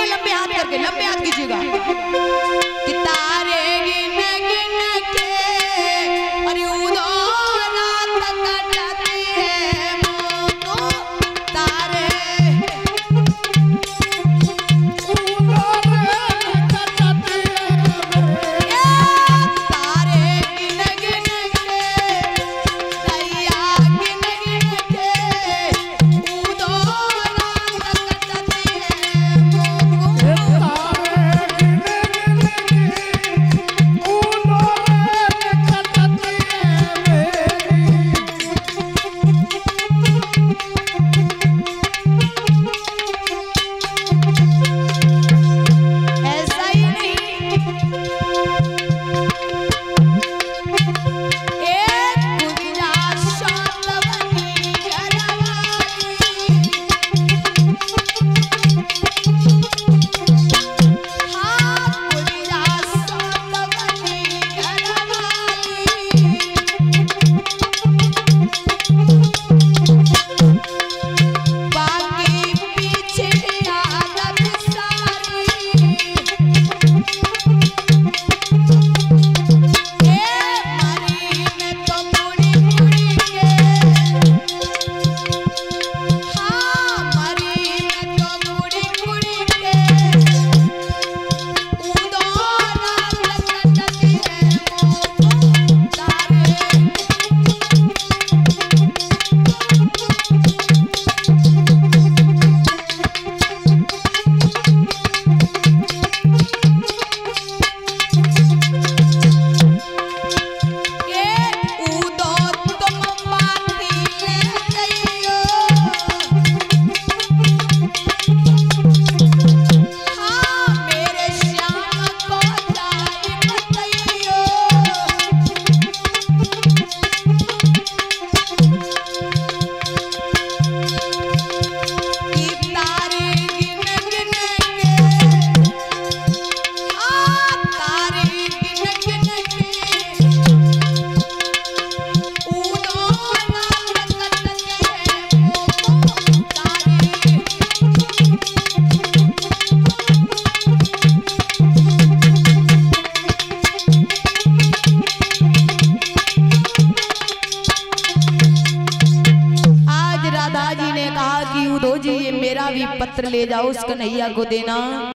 कीजिएगा लंबे हाथ करके, लंबे हाथ कीजिएगा कि तारे गिन गिन के अरे उदो रात कटती है मोको तारे जी ने कहा कि उदो जी ये मेरा भी पत्र ले जाओ उस कन्हैया को देना।